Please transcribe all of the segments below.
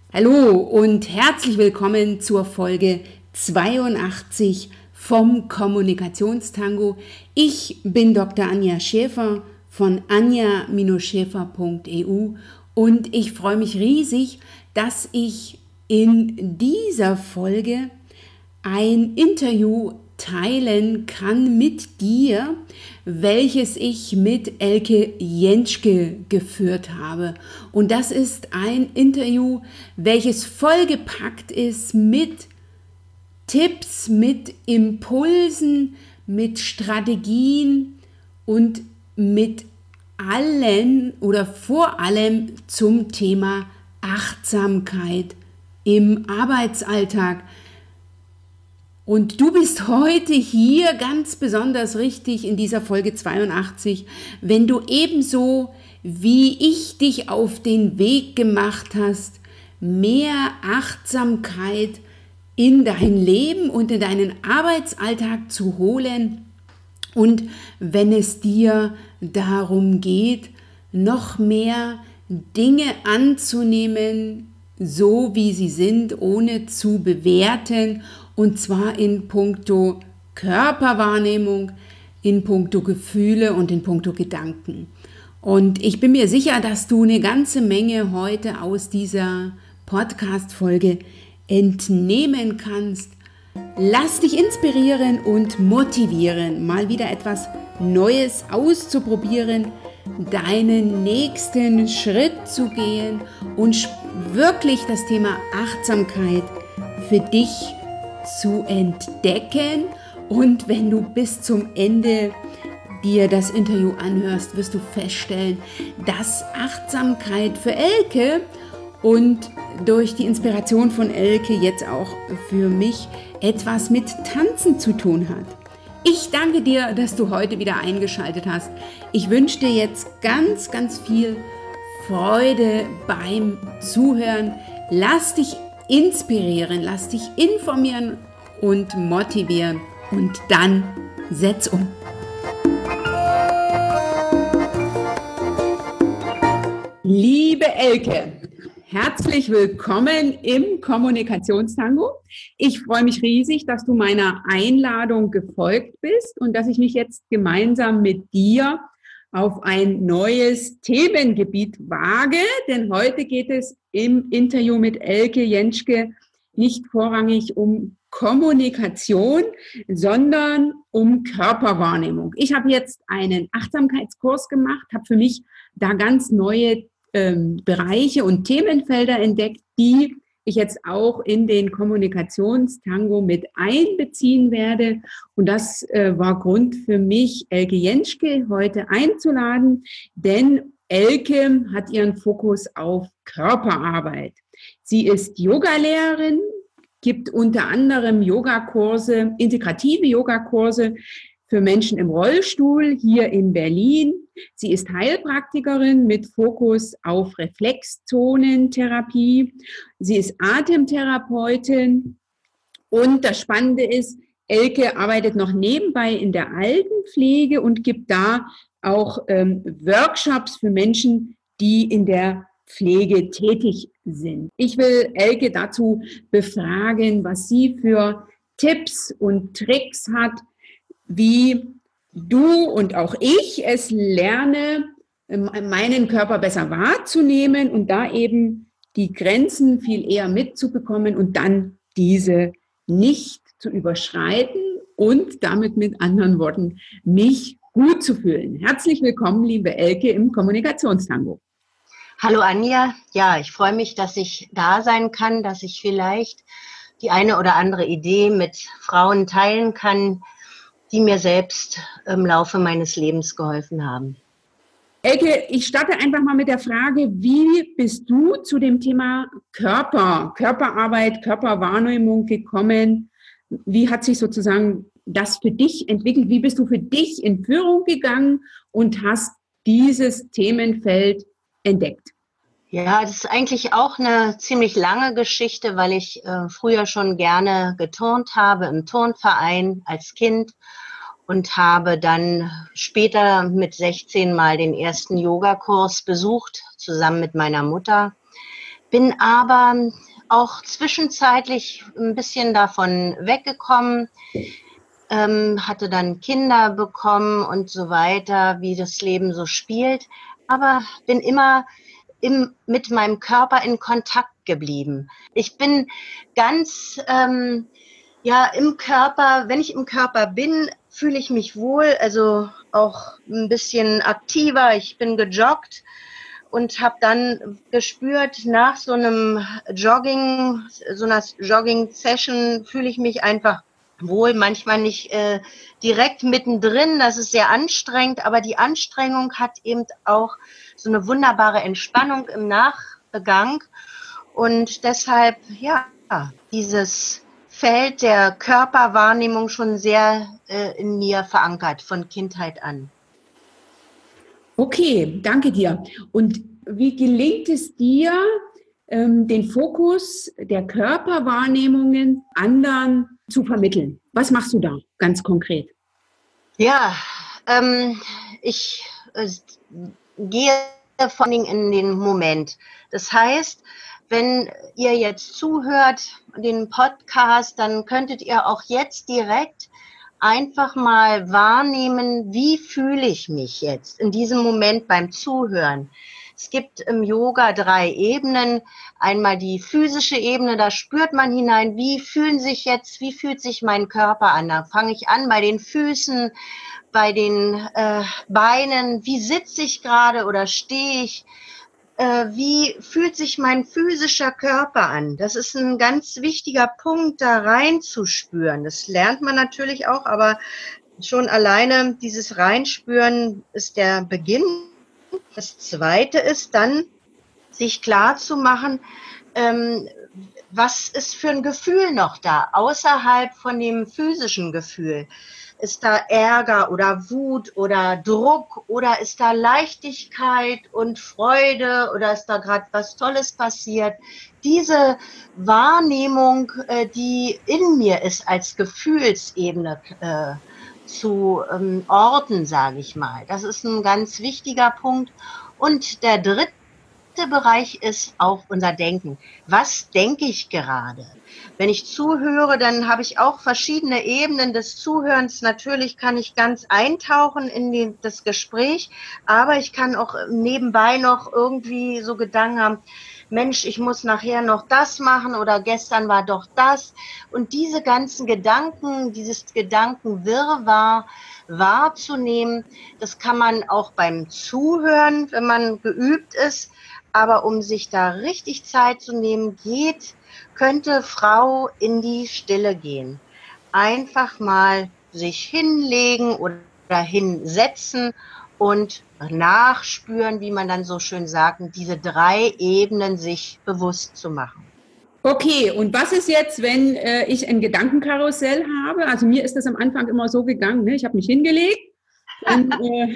Hallo und herzlich willkommen zur Folge 82 vom Kommunikationstango. Ich bin Dr. Anja Schäfer von anja-schäfer.eu und ich freue mich riesig, dass ich in dieser Folge ein Interview teilen kann mit dir, welches ich mit Elke Jentschke geführt habe. Und das ist ein Interview, welches vollgepackt ist mit Tipps, mit Impulsen, mit Strategien und mit allen oder vor allem zum Thema Achtsamkeit im Arbeitsalltag. Und du bist heute hier ganz besonders richtig in dieser Folge 82, wenn du ebenso wie ich dich auf den Weg gemacht hast, mehr Achtsamkeit in dein Leben und in deinen Arbeitsalltag zu holen. Und wenn es dir darum geht, noch mehr Dinge anzunehmen, so wie sie sind, ohne zu bewerten, und zwar in puncto Körperwahrnehmung, in puncto Gefühle und in puncto Gedanken. Und ich bin mir sicher, dass du eine ganze Menge heute aus dieser Podcast-Folge entnehmen kannst. Lass dich inspirieren und motivieren, mal wieder etwas Neues auszuprobieren, deinen nächsten Schritt zu gehen und wirklich das Thema Achtsamkeit für dich zu entdecken. Und wenn du bis zum Ende dir das Interview anhörst, wirst du feststellen, dass Achtsamkeit für Elke und durch die Inspiration von Elke jetzt auch für mich etwas mit Tanzen zu tun hat. Ich danke dir, dass du heute wieder eingeschaltet hast. Ich wünsche dir jetzt ganz, ganz viel Freude beim Zuhören. Lass dich inspirieren, lass dich informieren und motivieren und dann setz um. Liebe Elke, herzlich willkommen im Kommunikationstango. Ich freue mich riesig, dass du meiner Einladung gefolgt bist und dass ich mich jetzt gemeinsam mit dir auf ein neues Themengebiet wage, denn heute geht es im Interview mit Elke Jentschke nicht vorrangig um Kommunikation, sondern um Körperwahrnehmung. Ich habe jetzt einen Achtsamkeitskurs gemacht, habe für mich da ganz neue Bereiche und Themenfelder entdeckt, die ich jetzt auch in den Kommunikationstango mit einbeziehen werde. Und das war Grund für mich, Elke Jentschke heute einzuladen, denn Elke hat ihren Fokus auf Körperarbeit. Sie ist Yogalehrerin, gibt unter anderem Yogakurse, integrative Yogakurse für Menschen im Rollstuhl hier in Berlin. Sie ist Heilpraktikerin mit Fokus auf Reflexzonentherapie. Sie ist Atemtherapeutin. Und das Spannende ist, Elke arbeitet noch nebenbei in der Altenpflege und gibt da auch Workshops für Menschen, die in der Pflege tätig sind. Ich will Elke dazu befragen, was sie für Tipps und Tricks hat, wie du und auch ich es lerne, meinen Körper besser wahrzunehmen und da eben die Grenzen viel eher mitzubekommen und dann diese nicht zu überschreiten und damit mit anderen Worten mich gut zu fühlen. Herzlich willkommen, liebe Elke, im Kommunikationstango. Hallo Anja, ja, ich freue mich, dass ich da sein kann, dass ich vielleicht die eine oder andere Idee mit Frauen teilen kann, die mir selbst im Laufe meines Lebens geholfen haben. Elke, ich starte einfach mal mit der Frage, wie bist du zu dem Thema Körperarbeit, Körperwahrnehmung gekommen? Wie hat sich sozusagen das für dich entwickelt? Wie bist du für dich in Führung gegangen und hast dieses Themenfeld entdeckt? Ja, das ist eigentlich auch eine ziemlich lange Geschichte, weil ich früher schon gerne geturnt habe im Turnverein als Kind und habe dann später mit 16 mal den ersten Yogakurs besucht, zusammen mit meiner Mutter. bin aber auch zwischenzeitlich ein bisschen davon weggekommen, hatte dann Kinder bekommen und so weiter, wie das Leben so spielt, aber bin immer mit meinem Körper in Kontakt geblieben. Ich bin ganz im Körper, wenn ich im Körper bin, fühle ich mich wohl, also auch ein bisschen aktiver. Ich bin gejoggt und habe dann gespürt, nach so einem Jogging, so einer Jogging-Session fühle ich mich einfach wohl, manchmal nicht direkt mittendrin, das ist sehr anstrengend, aber die Anstrengung hat eben auch so eine wunderbare Entspannung im Nachgang und deshalb, ja, dieses Feld der Körperwahrnehmung schon sehr in mir verankert, von Kindheit an. Okay, danke dir. Und wie gelingt es dir, den Fokus der Körperwahrnehmungen anderen zu vermitteln? Was machst du da ganz konkret? Ja, ich gehe vor allen Dingen in den Moment. Das heißt, wenn ihr jetzt zuhört, den Podcast, dann könntet ihr auch jetzt direkt einfach mal wahrnehmen, wie fühle ich mich jetzt in diesem Moment beim Zuhören. Es gibt im Yoga 3 Ebenen. Einmal die physische Ebene, da spürt man hinein, wie fühlt sich mein Körper an? Da fange ich an bei den Füßen, bei den Beinen, wie sitze ich gerade oder stehe ich? Wie fühlt sich mein physischer Körper an? Das ist ein ganz wichtiger Punkt, da reinzuspüren. Das lernt man natürlich auch, aber schon alleine dieses Reinspüren ist der Beginn. Das Zweite ist dann, sich klar zu machen, was ist für ein Gefühl noch da, außerhalb von dem physischen Gefühl. Ist da Ärger oder Wut oder Druck oder ist da Leichtigkeit und Freude oder ist da gerade was Tolles passiert? Diese Wahrnehmung, die in mir ist als Gefühlsebene zu orten, sage ich mal. Das ist ein ganz wichtiger Punkt. Und der dritte Bereich ist auch unser Denken. Was denke ich gerade? Wenn ich zuhöre, dann habe ich auch verschiedene Ebenen des Zuhörens. Natürlich kann ich ganz eintauchen in das Gespräch, aber ich kann auch nebenbei noch irgendwie so Gedanken haben, Mensch, ich muss nachher noch das machen oder gestern war doch das. Und diese ganzen Gedanken, dieses Gedankenwirrwarr wahrzunehmen, das kann man auch beim Zuhören, wenn man geübt ist. Aber um sich da richtig Zeit zu nehmen, könnte Frau in die Stille gehen. Einfach mal sich hinlegen oder hinsetzen und nachspüren, wie man dann so schön sagt, diese 3 Ebenen sich bewusst zu machen. Okay, und was ist jetzt, wenn ich ein Gedankenkarussell habe? Also mir ist das am Anfang immer so gegangen, ne? Ich habe mich hingelegt und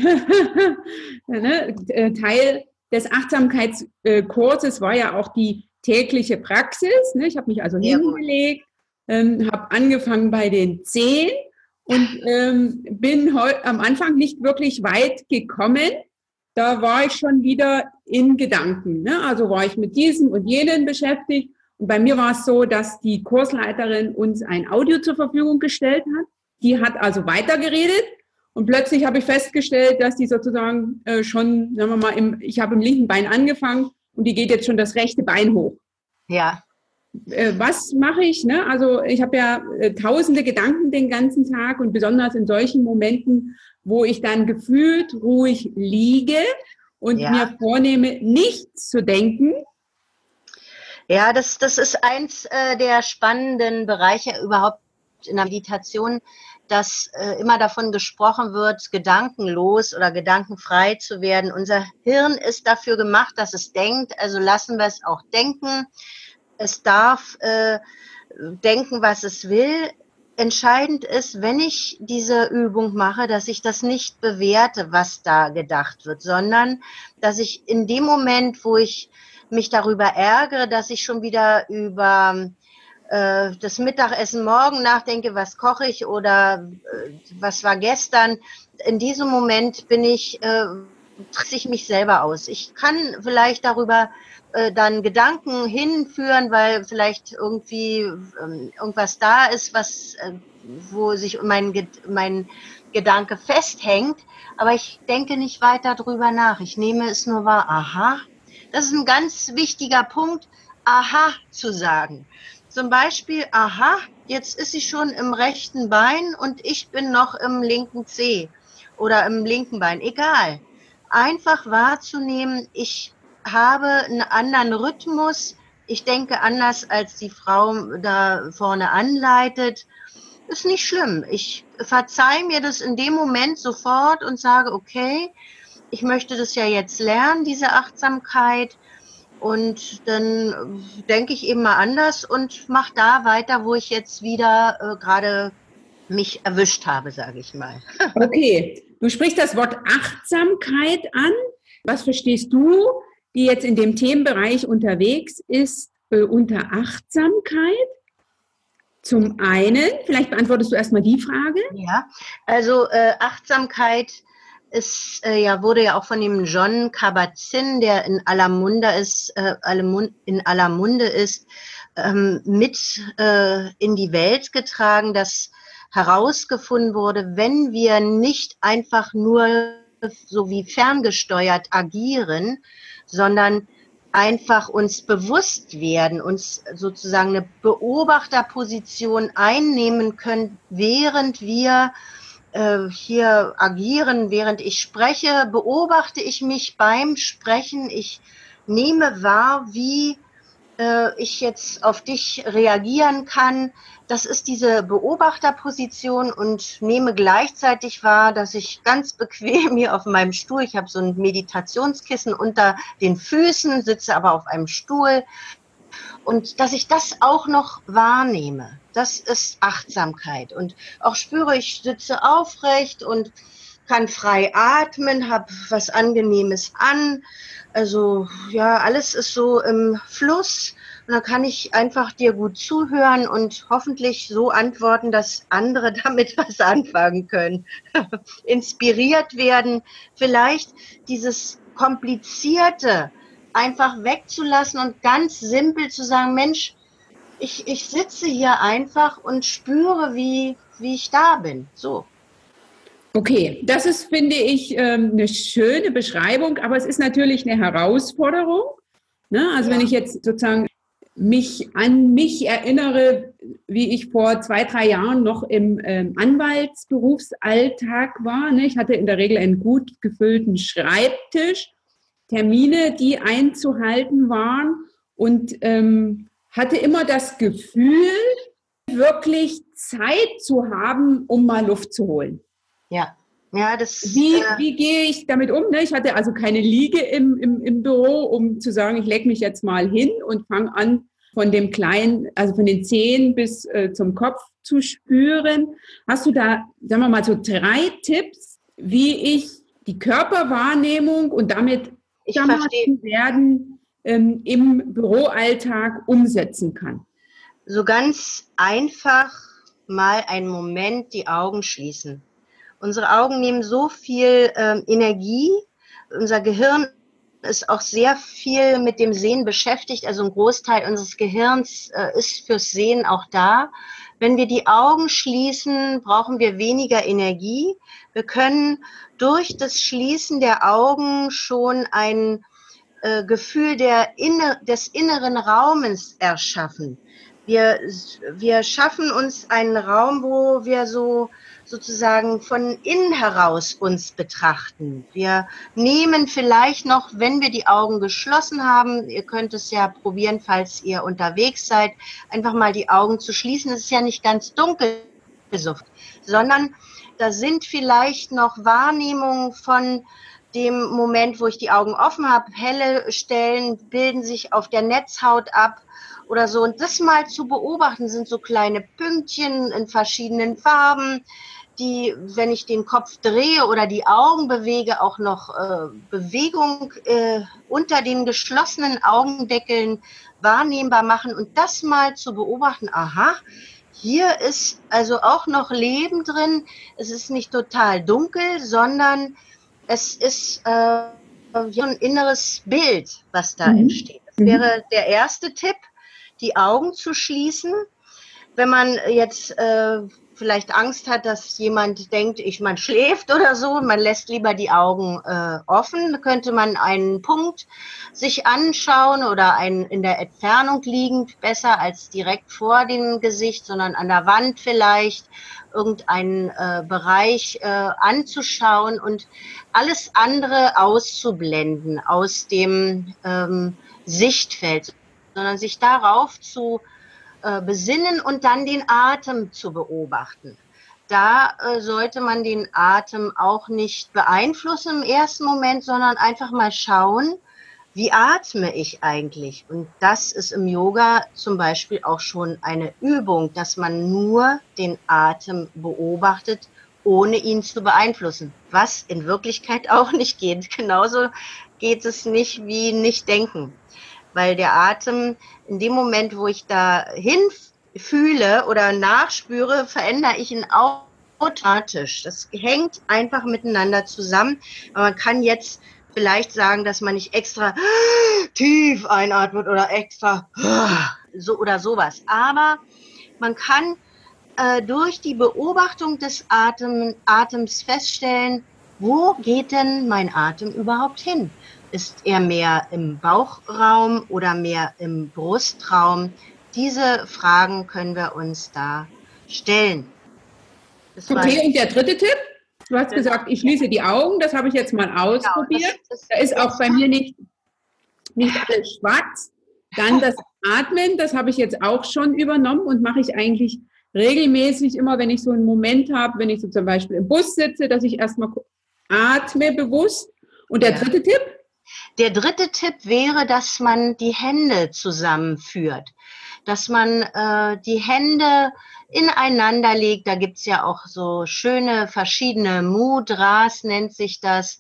Teil des Achtsamkeitskurses war ja auch die tägliche Praxis. Ne? Ich habe mich also hingelegt, habe angefangen bei den Zehen und bin am Anfang nicht wirklich weit gekommen. Da war ich schon wieder in Gedanken. Ne? Also war ich mit diesem und jenen beschäftigt. Und bei mir war es so, dass die Kursleiterin uns ein Audio zur Verfügung gestellt hat. Die hat also weitergeredet. Und plötzlich habe ich festgestellt, dass die sozusagen schon, sagen wir mal, ich habe im linken Bein angefangen und die geht jetzt schon das rechte Bein hoch. Ja. Was mache ich? Ne? Also ich habe ja tausende Gedanken den ganzen Tag und besonders in solchen Momenten, wo ich dann gefühlt ruhig liege und mir vornehme, nichts zu denken. Ja, das ist eins der spannenden Bereiche überhaupt in der Meditation, dass immer davon gesprochen wird, gedankenlos oder gedankenfrei zu werden. Unser Hirn ist dafür gemacht, dass es denkt, also lassen wir es auch denken. Es darf denken, was es will. Entscheidend ist, wenn ich diese Übung mache, dass ich das nicht bewerte, was da gedacht wird, sondern dass ich in dem Moment, wo ich mich darüber ärgere, dass ich schon wieder über das Mittagessen morgen nachdenke, was koche ich oder was war gestern. In diesem Moment bin ich trickse ich mich selber aus. Ich kann vielleicht darüber dann Gedanken hinführen, weil vielleicht irgendwie irgendwas da ist, was, wo sich mein Gedanke festhängt, aber ich denke nicht weiter drüber nach. Ich nehme es nur wahr. Aha, das ist ein ganz wichtiger Punkt, aha zu sagen. Zum Beispiel, aha, jetzt ist sie schon im rechten Bein und ich bin noch im linken Zeh oder im linken Bein, egal. Einfach wahrzunehmen, ich habe einen anderen Rhythmus, ich denke anders, als die Frau da vorne anleitet, ist nicht schlimm. Ich verzeihe mir das in dem Moment sofort und sage, okay, ich möchte das ja jetzt lernen, diese Achtsamkeit. Und dann denke ich eben mal anders und mache da weiter, wo ich jetzt wieder gerade mich erwischt habe, sage ich mal. Okay, du sprichst das Wort Achtsamkeit an. Was verstehst du, die jetzt in dem Themenbereich unterwegs ist, unter Achtsamkeit? Zum einen, vielleicht beantwortest du erstmal die Frage. Ja, also Achtsamkeit ist, wurde ja auch von dem Jon Kabat-Zinn, der in aller Munde ist, mit in die Welt getragen, dass herausgefunden wurde, wenn wir nicht einfach nur so wie ferngesteuert agieren, sondern einfach uns bewusst werden, uns sozusagen eine Beobachterposition einnehmen können, während wir hier agieren, während ich spreche, beobachte ich mich beim Sprechen. Ich nehme wahr, wie ich jetzt auf dich reagieren kann. Das ist diese Beobachterposition und nehme gleichzeitig wahr, dass ich ganz bequem hier auf meinem Stuhl, ich habe so ein Meditationskissen unter den Füßen, sitze aber auf einem Stuhl und dass ich das auch noch wahrnehme. Das ist Achtsamkeit und auch spüre, ich sitze aufrecht und kann frei atmen, habe was Angenehmes an. Also ja, alles ist so im Fluss und dann kann ich einfach dir gut zuhören und hoffentlich so antworten, dass andere damit was anfangen können. Inspiriert werden, vielleicht dieses Komplizierte einfach wegzulassen und ganz simpel zu sagen, Mensch, ich sitze hier einfach und spüre, wie ich da bin. So. Okay, das ist, finde ich, eine schöne Beschreibung, aber es ist natürlich eine Herausforderung. Ne? Also wenn ich jetzt sozusagen mich an mich erinnere, wie ich vor 2, 3 Jahren noch im Anwaltsberufsalltag war. Ne? Ich hatte in der Regel einen gut gefüllten Schreibtisch, Termine, die einzuhalten waren und hatte immer das Gefühl, wirklich Zeit zu haben, um mal Luft zu holen. Ja, ja, das. Wie gehe ich damit um? Ne? Ich hatte also keine Liege im Büro, um zu sagen, ich lege mich jetzt mal hin und fange an, von dem Kleinen, also von den Zehen bis zum Kopf zu spüren. Hast du da, sagen wir mal, so 3 Tipps, wie ich die Körperwahrnehmung und damit werden im Büroalltag umsetzen kann? So ganz einfach mal einen Moment die Augen schließen. Unsere Augen nehmen so viel Energie. Unser Gehirn ist auch sehr viel mit dem Sehen beschäftigt. Also ein Großteil unseres Gehirns ist fürs Sehen auch da. Wenn wir die Augen schließen, brauchen wir weniger Energie. Wir können durch das Schließen der Augen schon ein Gefühl des inneren Raumes erschaffen. Wir schaffen uns einen Raum, wo wir sozusagen von innen heraus uns betrachten. Wir nehmen vielleicht noch, wenn wir die Augen geschlossen haben, ihr könnt es ja probieren, falls ihr unterwegs seid, einfach mal die Augen zu schließen. Es ist ja nicht ganz dunkel, sondern da sind vielleicht noch Wahrnehmungen von dem Moment, wo ich die Augen offen habe. Helle Stellen bilden sich auf der Netzhaut ab oder so. Und das mal zu beobachten, sind so kleine Pünktchen in verschiedenen Farben, die, wenn ich den Kopf drehe oder die Augen bewege, auch noch Bewegung unter den geschlossenen Augendeckeln wahrnehmbar machen. Und das mal zu beobachten, aha, hier ist also auch noch Leben drin. Es ist nicht total dunkel, sondern es ist wie ein inneres Bild, was da Mhm. entsteht. Das Mhm. wäre der erste Tipp, die Augen zu schließen. Wenn man jetzt vielleicht Angst hat, dass jemand denkt, man schläft oder so, man lässt lieber die Augen offen, könnte man einen Punkt sich anschauen oder einen in der Entfernung liegend, besser als direkt vor dem Gesicht, sondern an der Wand vielleicht irgendeinen Bereich anzuschauen und alles andere auszublenden aus dem Sichtfeld, sondern sich darauf zu besinnen und dann den Atem zu beobachten. Da sollte man den Atem auch nicht beeinflussen im ersten Moment, sondern einfach mal schauen, wie atme ich eigentlich? Und das ist im Yoga zum Beispiel auch schon eine Übung, dass man nur den Atem beobachtet, ohne ihn zu beeinflussen, was in Wirklichkeit auch nicht geht. Genauso geht es nicht wie nicht denken, weil der Atem in dem Moment, wo ich da hinfühle oder nachspüre, verändere ich ihn automatisch. Das hängt einfach miteinander zusammen. Aber man kann jetzt vielleicht sagen, dass man nicht extra tief einatmet oder extra so oder sowas. Aber man kann durch die Beobachtung des Atems feststellen, wo geht denn mein Atem überhaupt hin? Ist er mehr im Bauchraum oder mehr im Brustraum? Diese Fragen können wir uns da stellen. Das war Okay, und der dritte Tipp? Du hast gesagt, ich schließe die Augen. Das habe ich jetzt mal genau, ausprobiert. Da ist auch jetzt bei mir nicht alles schwarz. Dann das Atmen, das habe ich jetzt auch schon übernommen und mache ich eigentlich regelmäßig immer, wenn ich so einen Moment habe, wenn ich so zum Beispiel im Bus sitze, dass ich erstmal atme bewusst. Und der dritte Tipp? Der dritte Tipp wäre, dass man die Hände zusammenführt, dass man die Hände ineinander legt. Da gibt's ja auch so schöne verschiedene Mudras, nennt sich das.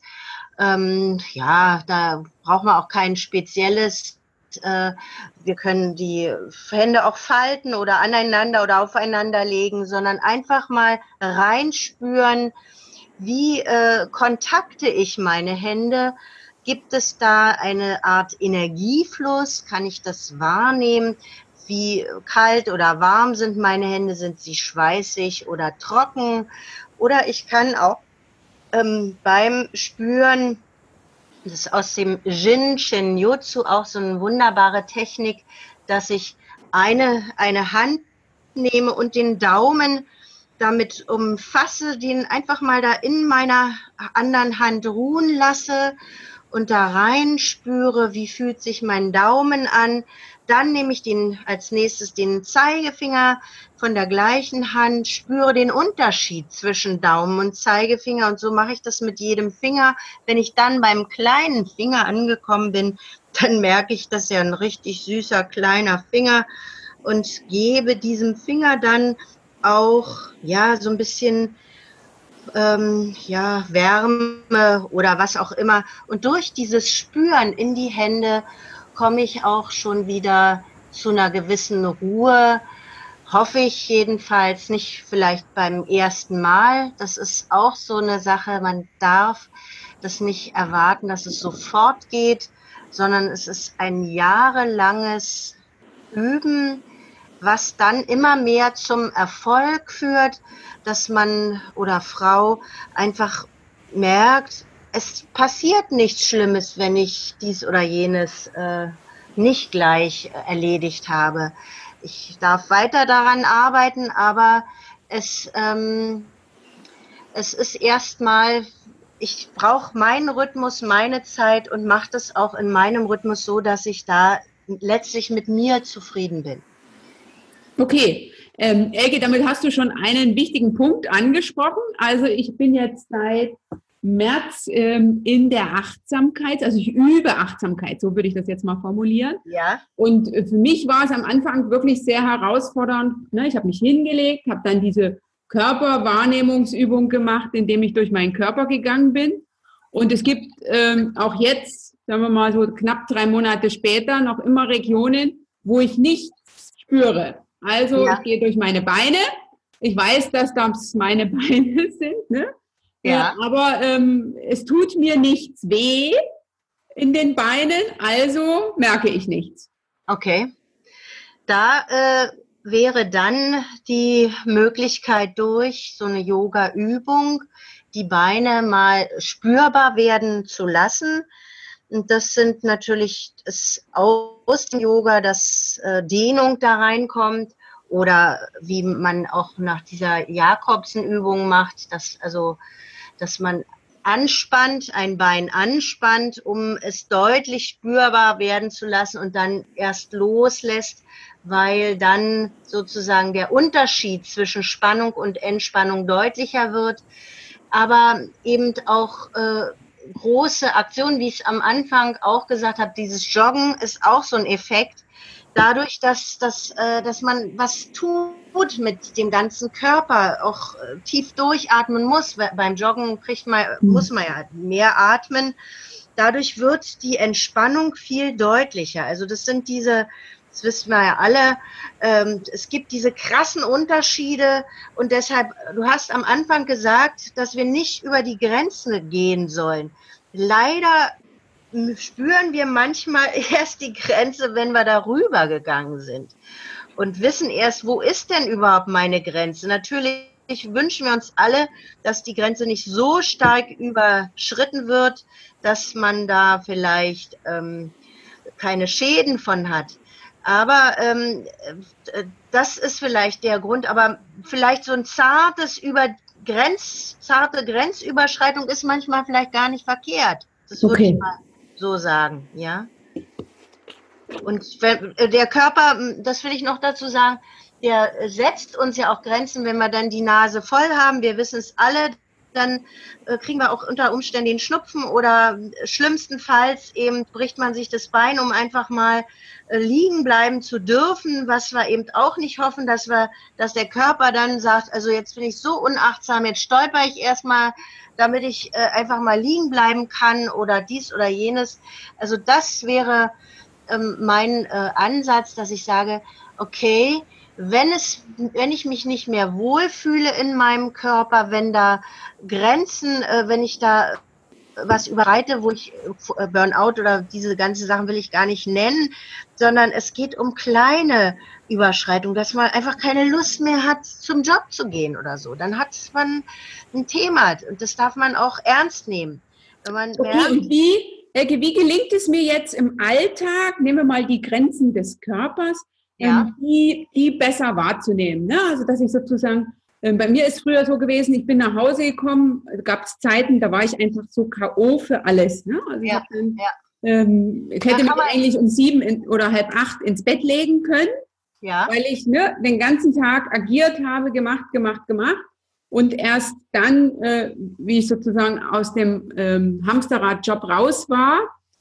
Ja, da braucht man auch kein spezielles. Wir können die Hände auch falten oder aneinander oder aufeinander legen, sondern einfach mal reinspüren, wie kontakte ich meine Hände. Gibt es da eine Art Energiefluss? Kann ich das wahrnehmen? Wie kalt oder warm sind meine Hände? Sind sie schweißig oder trocken? Oder ich kann auch beim Spüren, das ist aus dem Jin Shinjutsu auch so eine wunderbare Technik, dass ich eine Hand nehme und den Daumen damit umfasse, den einfach mal da in meiner anderen Hand ruhen lasse und da rein spüre, wie fühlt sich mein Daumen an. Dann nehme ich als nächstes den Zeigefinger von der gleichen Hand, spüre den Unterschied zwischen Daumen und Zeigefinger und so mache ich das mit jedem Finger. Wenn ich dann beim kleinen Finger angekommen bin, dann merke ich, das ist ja ein richtig süßer kleiner Finger und gebe diesem Finger dann auch ja so ein bisschen ja, Wärme oder was auch immer. Und durch dieses Spüren in die Hände komme ich auch schon wieder zu einer gewissen Ruhe. Hoffe ich jedenfalls, nicht vielleicht beim ersten Mal. Das ist auch so eine Sache. Man darf das nicht erwarten, dass es sofort geht, sondern es ist ein jahrelanges Üben, was dann immer mehr zum Erfolg führt, dass man oder Frau einfach merkt, es passiert nichts Schlimmes, wenn ich dies oder jenes nicht gleich erledigt habe. Ich darf weiter daran arbeiten, aber es, es ist erstmal, ich brauche meinen Rhythmus, meine Zeit und mache das auch in meinem Rhythmus so, dass ich da letztlich mit mir zufrieden bin. Okay, Elke, damit hast du schon einen wichtigen Punkt angesprochen. Also ich bin jetzt seit März in der Achtsamkeit, also ich übe Achtsamkeit, so würde ich das jetzt mal formulieren. Ja. Und für mich war es am Anfang wirklich sehr herausfordernd. Ne? Ich habe mich hingelegt, habe dann diese Körperwahrnehmungsübung gemacht, indem ich durch meinen Körper gegangen bin. Und es gibt auch jetzt, sagen wir mal so knapp 3 Monate später, noch immer Regionen, wo ich nichts spüre. Also ich gehe durch meine Beine. Ich weiß, dass das meine Beine sind. Ne? Ja. Aber es tut mir nichts weh in den Beinen, also merke ich nichts. Okay. Da wäre dann die Möglichkeit durch so eine Yoga-Übung, die Beine mal spürbar werden zu lassen. Und das sind natürlich aus dem Yoga, dass Dehnung da reinkommt oder wie man auch nach dieser Jakobsen-Übung macht, dass man anspannt, ein Bein anspannt, um es deutlich spürbar werden zu lassen und dann erst loslässt, weil dann sozusagen der Unterschied zwischen Spannung und Entspannung deutlicher wird. Aber eben auch große Aktionen, wie ich es am Anfang auch gesagt habe, dieses Joggen ist auch so ein Effekt. Dadurch, dass man was tut mit dem ganzen Körper, auch tief durchatmen muss. Beim Joggen muss man ja mehr atmen. Dadurch wird die Entspannung viel deutlicher. Also das wissen wir ja alle, es gibt diese krassen Unterschiede und deshalb, du hast am Anfang gesagt, dass wir nicht über die Grenzen gehen sollen. Leider spüren wir manchmal erst die Grenze, wenn wir darüber gegangen sind und wissen erst, wo ist denn überhaupt meine Grenze? Natürlich wünschen wir uns alle, dass die Grenze nicht so stark überschritten wird, dass man da vielleicht keine Schäden von hat. Aber das ist vielleicht der Grund. Aber vielleicht so ein zarte Grenzüberschreitung ist manchmal vielleicht gar nicht verkehrt. Das würde ich mal so sagen, ja. Und der Körper, das will ich noch dazu sagen, der setzt uns ja auch Grenzen, wenn wir dann die Nase voll haben. Wir wissen es alle, dann kriegen wir auch unter Umständen den Schnupfen oder schlimmstenfalls eben bricht man sich das Bein, um einfach mal liegen bleiben zu dürfen, was wir eben auch nicht hoffen, dass der Körper dann sagt, also jetzt bin ich so unachtsam, jetzt stolper ich erstmal, damit ich einfach mal liegen bleiben kann oder dies oder jenes. Also das wäre mein Ansatz, dass ich sage, okay, wenn ich mich nicht mehr wohlfühle in meinem Körper, wenn da Grenzen, wenn ich da was überreite, wo ich Burnout oder diese ganzen Sachen will ich gar nicht nennen, sondern es geht um kleine Überschreitungen, dass man einfach keine Lust mehr hat, zum Job zu gehen oder so. Dann hat man ein Thema und das darf man auch ernst nehmen. Wenn man merkt, und wie gelingt es mir jetzt im Alltag, nehmen wir mal die Grenzen des Körpers, die besser wahrzunehmen. Ne? Also dass ich sozusagen, bei mir ist früher so gewesen, ich bin nach Hause gekommen, gab es Zeiten, da war ich einfach so K.O. für alles. Ne? Also ich hätte mich eigentlich um 7 oder halb 8 ins Bett legen können, weil ich den ganzen Tag agiert habe, gemacht. Und erst dann, wie ich sozusagen aus dem Hamsterrad-Job raus war,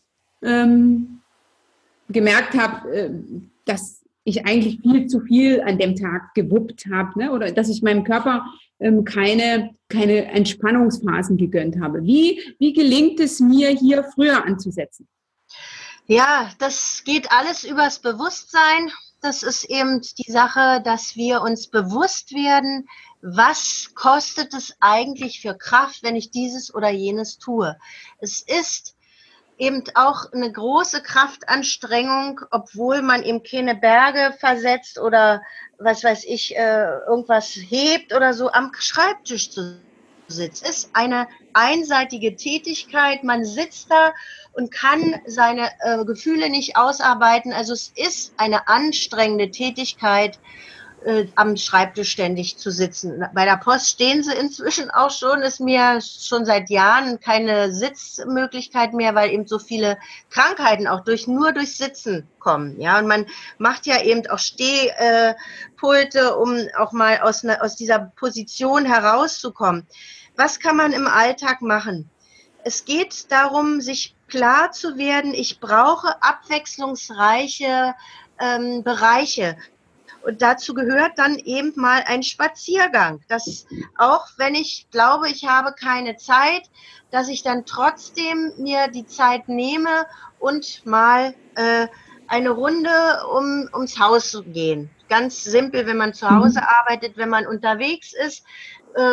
gemerkt habe, dass ich eigentlich viel zu viel an dem Tag gewuppt habe, ne? Oder dass ich meinem Körper keine Entspannungsphasen gegönnt habe. Wie gelingt es mir, hier früher anzusetzen? Ja, das geht alles übers Bewusstsein. Das ist eben die Sache, dass wir uns bewusst werden, was kostet es eigentlich für Kraft, wenn ich dieses oder jenes tue. Es ist eben auch eine große Kraftanstrengung, obwohl man eben keine Berge versetzt oder was weiß ich, irgendwas hebt oder so, am Schreibtisch zu sitzen. Es ist eine einseitige Tätigkeit, man sitzt da und kann seine Gefühle nicht ausarbeiten. Also es ist eine anstrengende Tätigkeit, am Schreibtisch ständig zu sitzen. Bei der Post stehen sie inzwischen auch schon, ist mir schon seit Jahren keine Sitzmöglichkeit mehr, weil eben so viele Krankheiten auch nur durch Sitzen kommen. Ja, und man macht ja eben auch Stehpulte, um auch mal aus dieser Position herauszukommen. Was kann man im Alltag machen? Es geht darum, sich klar zu werden, ich brauche abwechslungsreiche Bereiche. Und dazu gehört dann eben mal ein Spaziergang. Dass auch wenn ich glaube, ich habe keine Zeit, dass ich dann trotzdem mir die Zeit nehme und mal eine Runde ums Haus gehen. Ganz simpel, wenn man zu Hause arbeitet, wenn man unterwegs ist,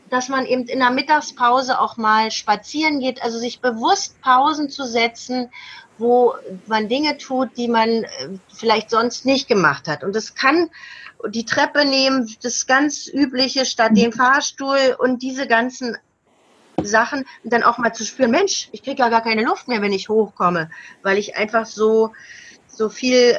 dass man eben in der Mittagspause auch mal spazieren geht, also sich bewusst Pausen zu setzen, wo man Dinge tut, die man vielleicht sonst nicht gemacht hat. Und das kann die Treppe nehmen, das ganz Übliche statt den Fahrstuhl und diese ganzen Sachen und dann auch mal zu spüren, Mensch, ich kriege ja gar keine Luft mehr, wenn ich hochkomme, weil ich einfach so viel,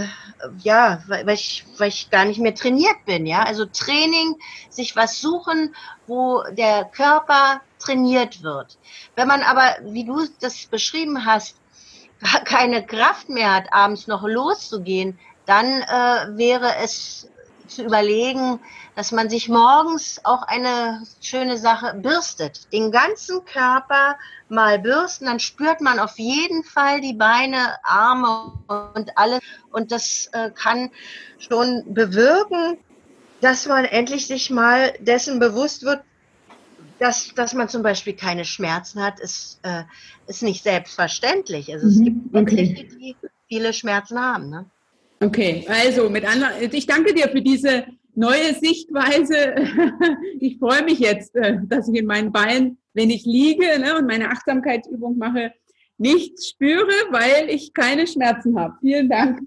weil ich gar nicht mehr trainiert bin, ja. Also Training, sich was suchen, wo der Körper trainiert wird. Wenn man aber, wie du das beschrieben hast, gar keine Kraft mehr hat, abends noch loszugehen, dann wäre es zu überlegen, dass man sich morgens auch eine schöne Sache bürstet. Den ganzen Körper mal bürsten, dann spürt man auf jeden Fall die Beine, Arme und alles. Und das kann schon bewirken, dass man endlich sich mal dessen bewusst wird, dass man zum Beispiel keine Schmerzen hat, ist nicht selbstverständlich. Also es gibt etliche, die viele Schmerzen haben. Ne? Okay, also ich danke dir für diese neue Sichtweise. Ich freue mich jetzt, dass ich in meinen Beinen, wenn ich liege und meine Achtsamkeitsübung mache, nichts spüre, weil ich keine Schmerzen habe. Vielen Dank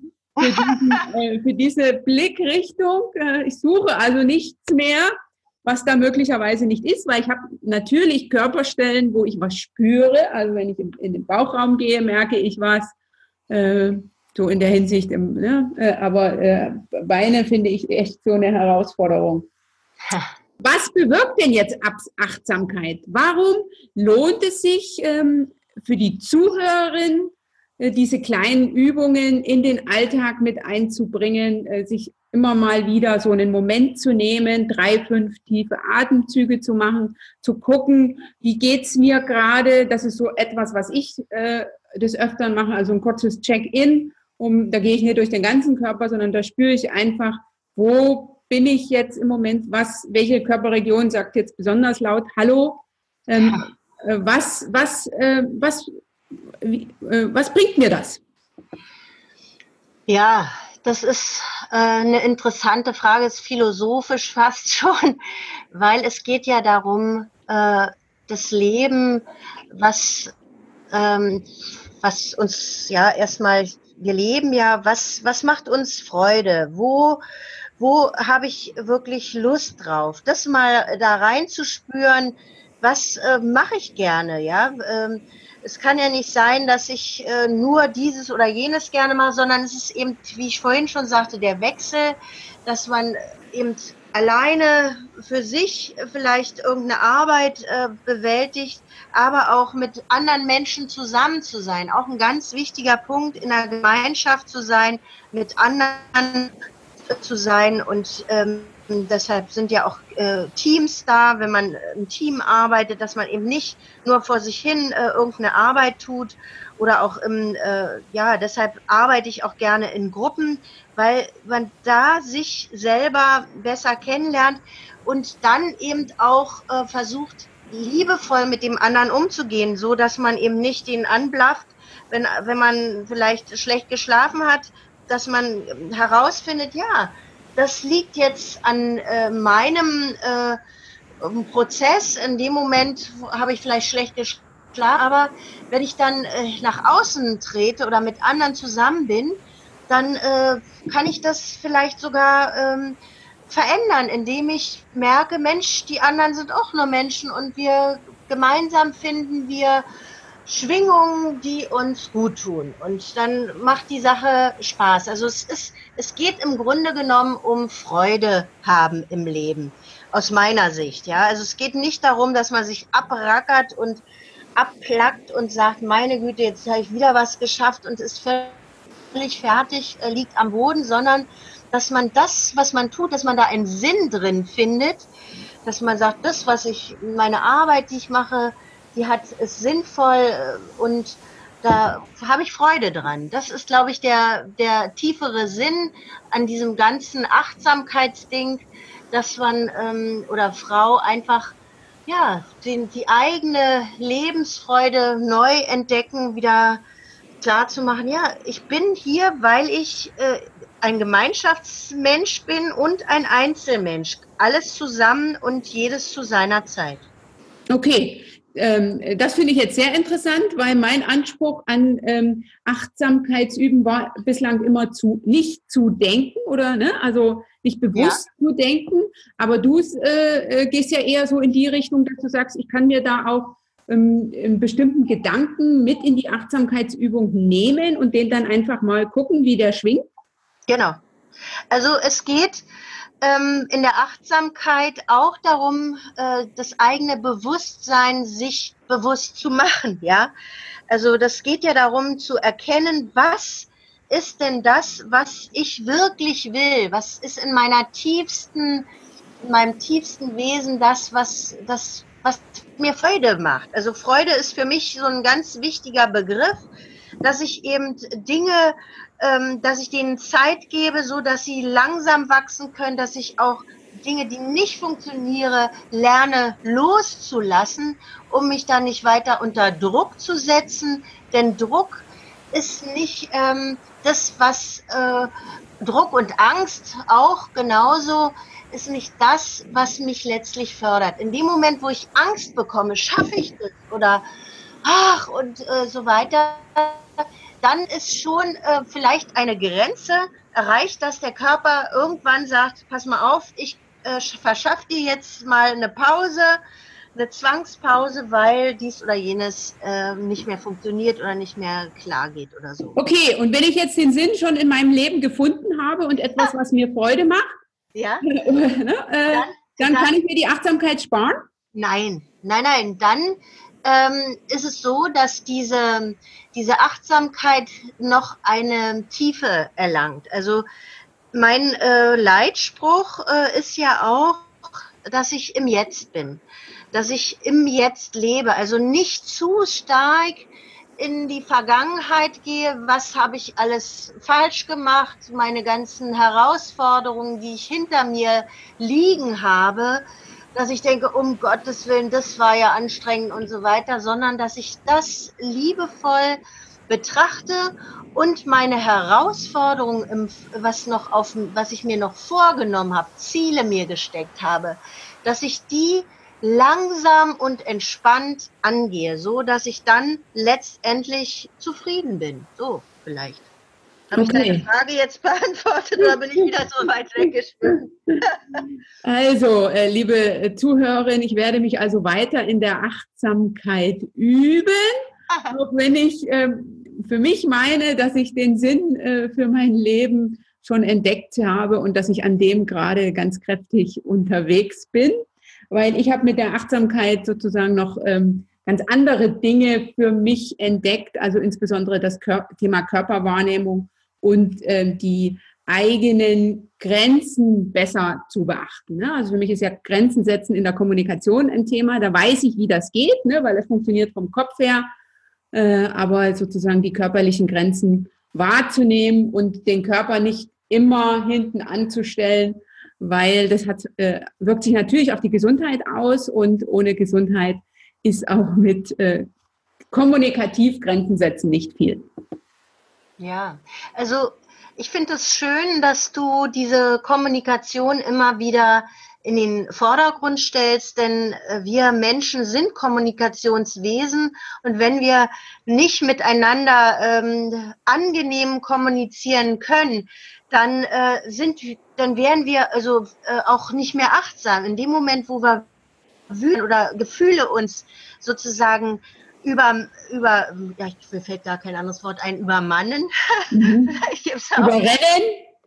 für diese Blickrichtung. Ich suche also nichts mehr, was da möglicherweise nicht ist, weil ich habe natürlich Körperstellen, wo ich was spüre. Also wenn ich in den Bauchraum gehe, merke ich was. So in der Hinsicht, aber Beine finde ich echt so eine Herausforderung. Was bewirkt denn jetzt Achtsamkeit? Warum lohnt es sich für die Zuhörerin, diese kleinen Übungen in den Alltag mit einzubringen, sich immer mal wieder so einen Moment zu nehmen, 3, 5 tiefe Atemzüge zu machen, zu gucken, wie geht's mir gerade? Das ist so etwas, was ich des Öfteren mache, also ein kurzes Check-in. Da gehe ich nicht durch den ganzen Körper, sondern da spüre ich einfach, wo bin ich jetzt im Moment, welche Körperregion sagt jetzt besonders laut Hallo? Was bringt mir das? Ja, das ist eine interessante Frage, ist philosophisch fast schon, weil es geht ja darum, das Leben, was uns ja erstmal, wir leben ja, was macht uns Freude? Wo habe ich wirklich Lust drauf? Das mal da reinzuspüren, was mache ich gerne, ja? Es kann ja nicht sein, dass ich nur dieses oder jenes gerne mache, sondern es ist eben, wie ich vorhin schon sagte, der Wechsel, dass man eben alleine für sich vielleicht irgendeine Arbeit bewältigt, aber auch mit anderen Menschen zusammen zu sein. Auch ein ganz wichtiger Punkt, in einer Gemeinschaft zu sein, mit anderen zu sein und deshalb sind ja auch Teams da, wenn man im Team arbeitet, dass man eben nicht nur vor sich hin irgendeine Arbeit tut oder auch deshalb arbeite ich auch gerne in Gruppen, weil man da sich selber besser kennenlernt und dann eben auch versucht, liebevoll mit dem anderen umzugehen, so dass man eben nicht den anblafft, wenn man vielleicht schlecht geschlafen hat, dass man herausfindet, ja, das liegt jetzt an meinem Prozess. In dem Moment habe ich vielleicht schlecht geschlafen, aber wenn ich dann nach außen trete oder mit anderen zusammen bin, dann kann ich das vielleicht sogar verändern, indem ich merke, Mensch, die anderen sind auch nur Menschen und wir gemeinsam finden wir Schwingungen, die uns gut tun. Und dann macht die Sache Spaß. Also es geht im Grunde genommen um Freude haben im Leben, aus meiner Sicht. Ja, also es geht nicht darum, dass man sich abrackert und abplackt und sagt, meine Güte, jetzt habe ich wieder was geschafft und ist völlig fertig, liegt am Boden, sondern dass man das, was man tut, dass man da einen Sinn drin findet, dass man sagt, das, meine Arbeit, die ich mache, ist sinnvoll und da habe ich Freude dran. Das ist, glaube ich, der tiefere Sinn an diesem ganzen Achtsamkeitsding, dass man oder Frau einfach die eigene Lebensfreude neu entdecken, wieder klar zu machen, ja, ich bin hier, weil ich ein Gemeinschaftsmensch bin und ein Einzelmensch. Alles zusammen und jedes zu seiner Zeit. Okay, das finde ich jetzt sehr interessant, weil mein Anspruch an Achtsamkeitsüben war bislang immer nicht zu denken oder also nicht bewusst zu denken, aber du gehst ja eher so in die Richtung, dass du sagst, ich kann mir da auch einen bestimmten Gedanken mit in die Achtsamkeitsübung nehmen und den dann einfach mal gucken, wie der schwingt. Genau. Also es geht in der Achtsamkeit auch darum, das eigene Bewusstsein sich bewusst zu machen, ja. Also das geht ja darum zu erkennen, was ist denn das, was ich wirklich will? Was ist in meinem tiefsten Wesen was mir Freude macht? Also Freude ist für mich so ein ganz wichtiger Begriff, dass ich eben Dinge, dass ich denen Zeit gebe, so dass sie langsam wachsen können, dass ich auch Dinge, die nicht funktionieren, lerne loszulassen, um mich dann nicht weiter unter Druck zu setzen. Denn Druck ist nicht das, was Druck und Angst auch genauso ist nicht das, was mich letztlich fördert. In dem Moment, wo ich Angst bekomme, schaffe ich das oder so weiter, dann ist schon vielleicht eine Grenze erreicht, dass der Körper irgendwann sagt, pass mal auf, ich verschaffe dir jetzt mal eine Pause, eine Zwangspause, weil dies oder jenes nicht mehr funktioniert oder nicht mehr klar geht oder so. Okay, und wenn ich jetzt den Sinn schon in meinem Leben gefunden habe und etwas, was mir Freude macht, dann kann ich mir die Achtsamkeit sparen? Nein, dann ist es so, dass diese Achtsamkeit noch eine Tiefe erlangt. Also mein Leitspruch ist ja auch, dass ich im Jetzt bin, dass ich im Jetzt lebe, also nicht zu stark in die Vergangenheit gehe, was habe ich alles falsch gemacht, meine ganzen Herausforderungen, die ich hinter mir liegen habe, dass ich denke, um Gottes Willen, das war ja anstrengend und so weiter, sondern dass ich das liebevoll betrachte und meine Herausforderungen, was ich mir noch vorgenommen habe, Ziele mir gesteckt habe, dass ich die langsam und entspannt angehe, so dass ich dann letztendlich zufrieden bin. So vielleicht. Habe ich deine Frage jetzt beantwortet oder bin ich wieder so weit weggeschwimmt? Also, liebe Zuhörerin, ich werde mich also weiter in der Achtsamkeit üben, auch wenn ich für mich meine, dass ich den Sinn für mein Leben schon entdeckt habe und dass ich an dem gerade ganz kräftig unterwegs bin, weil ich habe mit der Achtsamkeit sozusagen noch ganz andere Dinge für mich entdeckt, also insbesondere das Thema Körperwahrnehmung und die eigenen Grenzen besser zu beachten. Ne? Also für mich ist ja Grenzen setzen in der Kommunikation ein Thema. Da weiß ich, wie das geht, ne? Weil es funktioniert vom Kopf her. Aber sozusagen die körperlichen Grenzen wahrzunehmen und den Körper nicht immer hinten anzustellen, weil das wirkt sich natürlich auf die Gesundheit aus und ohne Gesundheit ist auch mit kommunikativ Grenzen setzen nicht viel. Ja, also ich finde es schön, dass du diese Kommunikation immer wieder in den Vordergrund stellst, denn wir Menschen sind Kommunikationswesen und wenn wir nicht miteinander angenehm kommunizieren können, dann wären wir also auch nicht mehr achtsam. In dem Moment, wo wir wütend oder Gefühle uns sozusagen mir fällt gar kein anderes Wort ein, übermannen. Vielleicht gibt's auch überrennen?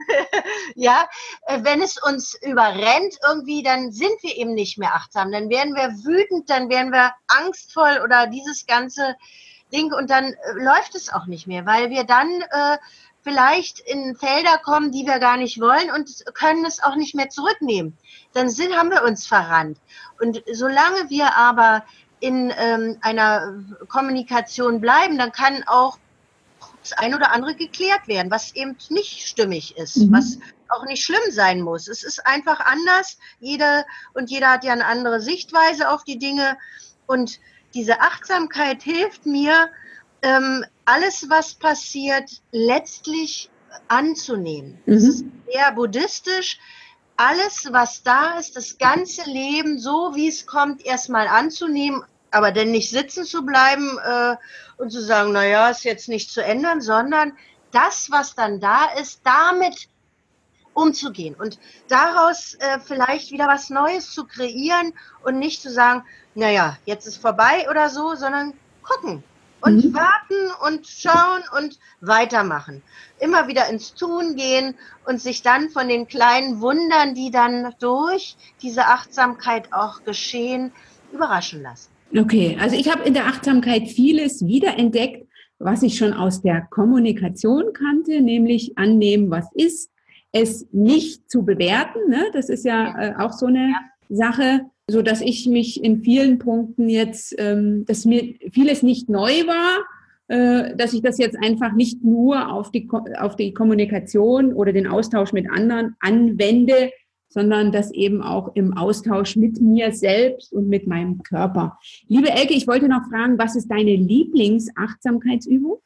Ja, wenn es uns überrennt irgendwie, dann sind wir eben nicht mehr achtsam. Dann werden wir wütend, dann werden wir angstvoll oder dieses ganze Ding und dann läuft es auch nicht mehr, weil wir dann vielleicht in Felder kommen, die wir gar nicht wollen und können es auch nicht mehr zurücknehmen. Dann haben wir uns verrannt. Und solange wir aber in einer Kommunikation bleiben, dann kann auch das ein oder andere geklärt werden, was eben nicht stimmig ist, was auch nicht schlimm sein muss. Es ist einfach anders. Jeder hat ja eine andere Sichtweise auf die Dinge. Und diese Achtsamkeit hilft mir, alles, was passiert, letztlich anzunehmen. Es ist eher buddhistisch, alles, was da ist, das ganze Leben, so wie es kommt, erstmal anzunehmen, aber dann nicht sitzen zu bleiben und zu sagen, naja, ist jetzt nicht zu ändern, sondern das, was dann da ist, damit umzugehen und daraus vielleicht wieder was Neues zu kreieren und nicht zu sagen, naja, jetzt ist vorbei oder so, sondern gucken und warten und schauen und weitermachen. Immer wieder ins Tun gehen und sich dann von den kleinen Wundern, die dann durch diese Achtsamkeit auch geschehen, überraschen lassen. Okay, also ich habe in der Achtsamkeit vieles wiederentdeckt, was ich schon aus der Kommunikation kannte, nämlich annehmen, was ist, es nicht zu bewerten. Ne? Das ist ja auch so eine Sache, so dass ich mich in vielen Punkten jetzt, dass mir vieles nicht neu war, dass ich das jetzt einfach nicht nur auf die Kommunikation oder den Austausch mit anderen anwende, sondern das eben auch im Austausch mit mir selbst und mit meinem Körper. Liebe Elke, ich wollte noch fragen, was ist deine Lieblingsachtsamkeitsübung?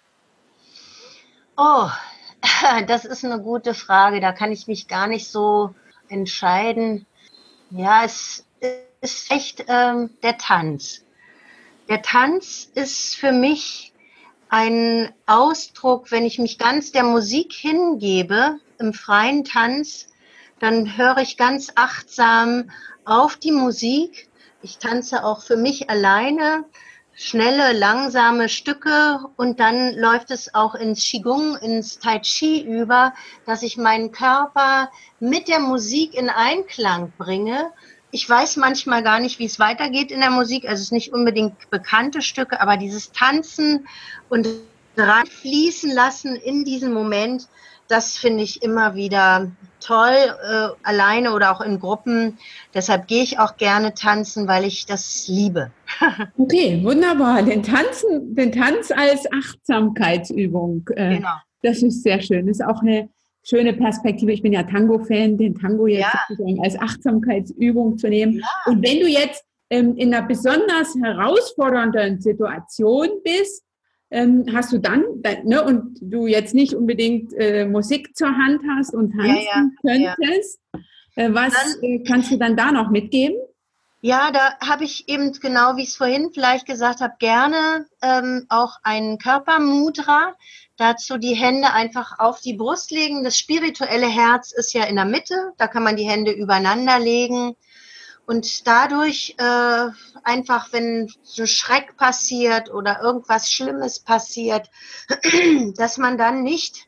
Oh, das ist eine gute Frage. Da kann ich mich gar nicht so entscheiden. Ja, es ist echt der Tanz. Der Tanz ist für mich ein Ausdruck, wenn ich mich ganz der Musik hingebe, im freien Tanz, dann höre ich ganz achtsam auf die Musik. Ich tanze auch für mich alleine, schnelle, langsame Stücke und dann läuft es auch ins Qigong, ins Tai Chi über, dass ich meinen Körper mit der Musik in Einklang bringe. Ich weiß manchmal gar nicht, wie es weitergeht in der Musik, also es ist nicht unbedingt bekannte Stücke, aber dieses Tanzen und reinfließen lassen in diesen Moment, das finde ich immer wieder toll, alleine oder auch in Gruppen. Deshalb gehe ich auch gerne tanzen, weil ich das liebe. Okay, wunderbar. Den Tanz als Achtsamkeitsübung. Genau. Das ist sehr schön. Das ist auch eine schöne Perspektive. Ich bin ja Tango-Fan, den Tango jetzt als Achtsamkeitsübung zu nehmen. Ja. Und wenn du jetzt in einer besonders herausfordernden Situation bist, hast du dann, ne, und du jetzt nicht unbedingt Musik zur Hand hast und tanzen könntest, was kannst du dann da noch mitgeben? Ja, da habe ich eben genau, wie ich es vorhin vielleicht gesagt habe, gerne auch einen Körpermudra. Dazu die Hände einfach auf die Brust legen. Das spirituelle Herz ist ja in der Mitte. Da kann man die Hände übereinander legen. Und dadurch einfach, wenn so Schreck passiert oder irgendwas Schlimmes passiert, dass man dann nicht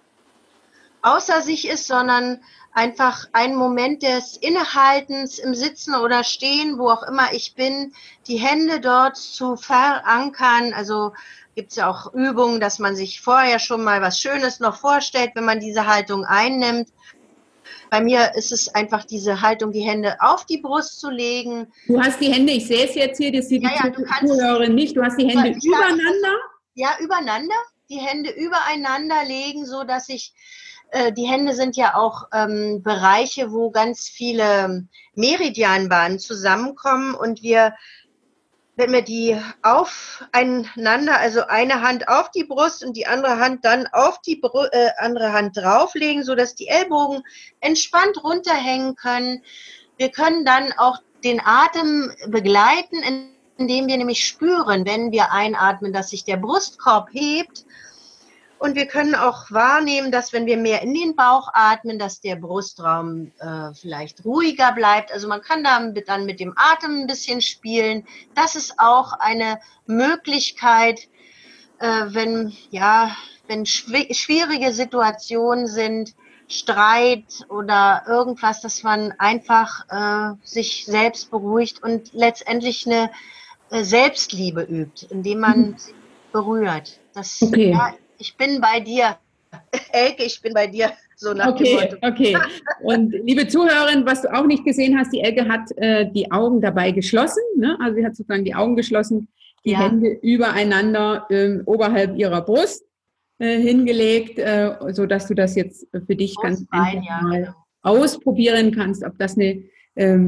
außer sich ist, sondern einfach einen Moment des Innehaltens im Sitzen oder Stehen, wo auch immer ich bin, die Hände dort zu verankern. Also gibt es ja auch Übungen, dass man sich vorher schon mal was Schönes noch vorstellt, wenn man diese Haltung einnimmt. Bei mir ist es einfach diese Haltung, die Hände auf die Brust zu legen. Du hast die Hände, ich sehe es jetzt hier, das sieht die Zuhörerin nicht, du hast die Hände übereinander? Ja, übereinander, die Hände übereinander legen, so dass ich, die Hände sind ja auch Bereiche, wo ganz viele Meridianbahnen zusammenkommen und wenn wir die aufeinander, also eine Hand auf die Brust und die andere Hand dann auf die andere Hand drauflegen, sodass die Ellbogen entspannt runterhängen können. Wir können dann auch den Atem begleiten, indem wir nämlich spüren, wenn wir einatmen, dass sich der Brustkorb hebt. Und wir können auch wahrnehmen, dass wenn wir mehr in den Bauch atmen, dass der Brustraum vielleicht ruhiger bleibt. Also man kann dann mit dem Atem ein bisschen spielen. Das ist auch eine Möglichkeit, wenn schwierige Situationen sind, Streit oder irgendwas, dass man einfach sich selbst beruhigt und letztendlich eine Selbstliebe übt, indem man sich berührt. Okay. Ja, ich bin bei dir, Elke, ich bin bei dir, so nach dem Motto. Okay. Und liebe Zuhörerin, was du auch nicht gesehen hast, die Elke hat die Augen dabei geschlossen, ne? Also sie hat sozusagen die Augen geschlossen, die Hände übereinander oberhalb ihrer Brust hingelegt, sodass du das jetzt für dich ganz einfach mal ausprobieren kannst, ob das eine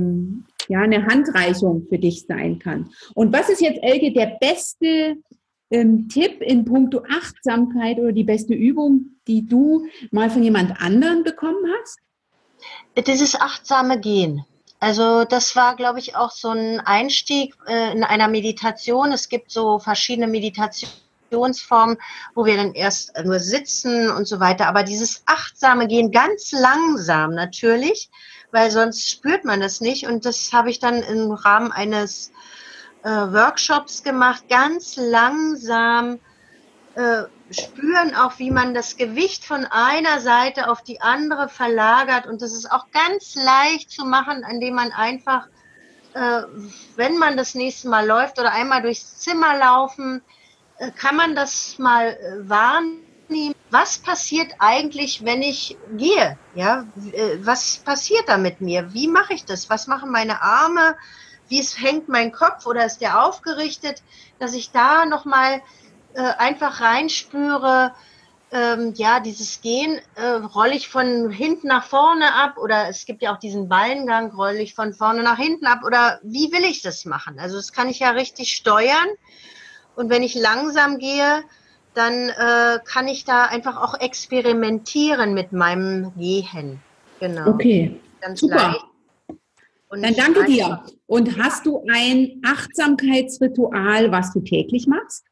Handreichung für dich sein kann. Und was ist jetzt, Elke, der beste Tipp in puncto Achtsamkeit oder die beste Übung, die du mal von jemand anderen bekommen hast? Dieses achtsame Gehen. Also das war, glaube ich, auch so ein Einstieg in einer Meditation. Es gibt so verschiedene Meditationsformen, wo wir dann erst nur sitzen und so weiter. Aber dieses achtsame Gehen ganz langsam natürlich, weil sonst spürt man das nicht. Und das habe ich dann im Rahmen eines Workshops gemacht, ganz langsam spüren auch, wie man das Gewicht von einer Seite auf die andere verlagert. Und das ist auch ganz leicht zu machen, indem man einfach, wenn man das nächste Mal läuft oder einmal durchs Zimmer laufen, kann man das mal wahrnehmen. Was passiert eigentlich, wenn ich gehe? Ja, was passiert da mit mir? Wie mache ich das? Was machen meine Arme? Wie hängt mein Kopf oder ist der aufgerichtet? Dass ich da nochmal einfach reinspüre, ja, dieses Gehen, rolle ich von hinten nach vorne ab oder es gibt ja auch diesen Ballengang, rolle ich von vorne nach hinten ab oder wie will ich das machen? Also das kann ich ja richtig steuern und wenn ich langsam gehe, dann kann ich da einfach auch experimentieren mit meinem Gehen. Genau. Okay, Ganz super. leicht. Und Dann danke dir. Und hast du ein Achtsamkeitsritual, was du täglich machst?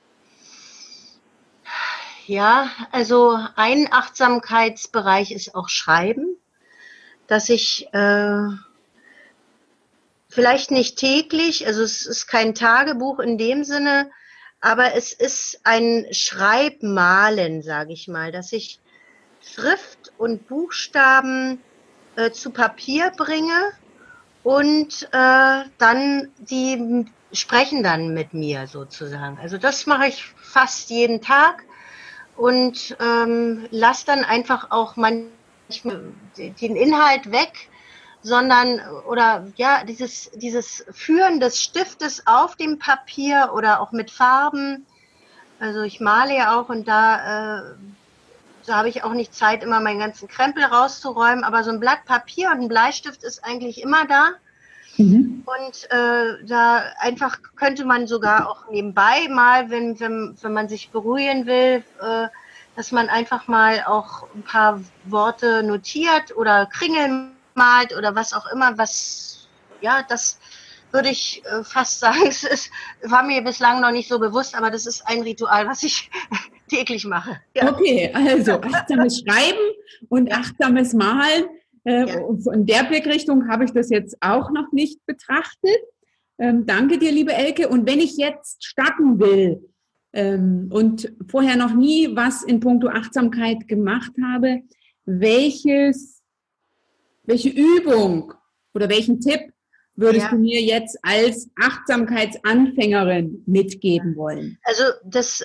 Ja, also ein Achtsamkeitsbereich ist auch Schreiben, dass ich vielleicht nicht täglich, also es ist kein Tagebuch in dem Sinne, aber es ist ein Schreibmalen, sage ich mal, dass ich Schrift und Buchstaben zu Papier bringe und dann die sprechen dann mit mir sozusagen. Also das mache ich fast jeden Tag und lass dann einfach auch manchmal den Inhalt weg, sondern oder ja, dieses Führen des Stiftes auf dem Papier oder auch mit Farben. Also ich male ja auch und da habe ich auch nicht Zeit, immer meinen ganzen Krempel rauszuräumen, aber so ein Blatt Papier und ein Bleistift ist eigentlich immer da. Mhm. Und da einfach könnte man sogar auch nebenbei mal, wenn man sich beruhigen will, dass man einfach mal auch ein paar Worte notiert oder Kringel malt oder was auch immer, was, ja, das würde ich fast sagen, war mir bislang noch nicht so bewusst, aber das ist ein Ritual, was ich täglich mache. Ja. Okay, also achtsames Schreiben und Ja. achtsames Malen. Ja. Von der Blickrichtung habe ich das jetzt auch noch nicht betrachtet. Danke dir, liebe Elke. Und wenn ich jetzt starten will und vorher noch nie was in puncto Achtsamkeit gemacht habe, welche Übung oder welchen Tipp würdest du mir jetzt als Achtsamkeitsanfängerin mitgeben wollen? Also das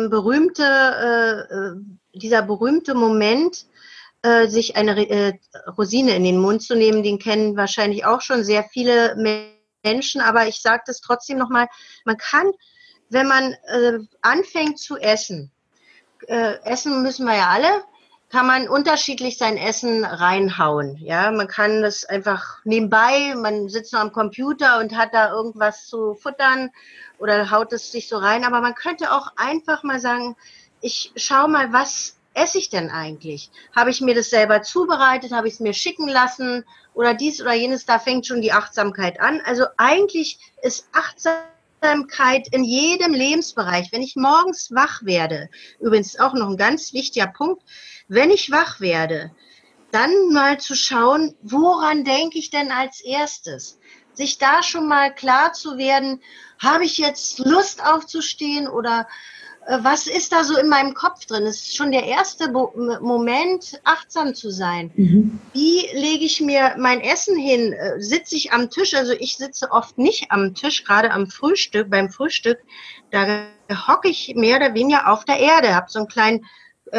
dieser berühmte Moment, sich eine Rosine in den Mund zu nehmen, den kennen wahrscheinlich auch schon sehr viele Menschen, aber ich sage das trotzdem nochmal, man kann, wenn man anfängt zu essen, essen müssen wir ja alle, kann man unterschiedlich sein Essen reinhauen. Ja, man kann das einfach nebenbei, man sitzt noch am Computer und hat da irgendwas zu futtern oder haut es sich so rein, aber man könnte auch einfach mal sagen, ich schau mal, was esse ich denn eigentlich? Habe ich mir das selber zubereitet? Habe ich es mir schicken lassen? Oder dies oder jenes? Da fängt schon die Achtsamkeit an. Also eigentlich ist Achtsamkeit in jedem Lebensbereich. Wenn ich morgens wach werde, übrigens auch noch ein ganz wichtiger Punkt, wenn ich wach werde, dann mal zu schauen, woran denke ich denn als erstes? Sich da schon mal klar zu werden, habe ich jetzt Lust aufzustehen oder was ist da so in meinem Kopf drin? Es ist schon der erste Moment, achtsam zu sein. Mhm. Wie lege ich mir mein Essen hin? Sitze ich am Tisch? Also ich sitze oft nicht am Tisch, gerade am Frühstück, beim Frühstück. Da hocke ich mehr oder weniger auf der Erde, habe so einen kleinen,